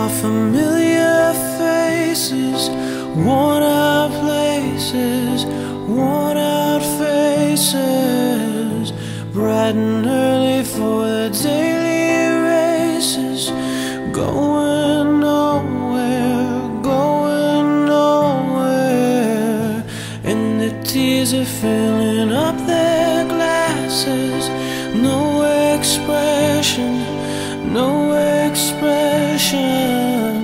are familiar faces, worn out places, worn out faces, bright and early for the daily races, going nowhere, going nowhere, and the tears are filling up their glasses. No expression, no expression.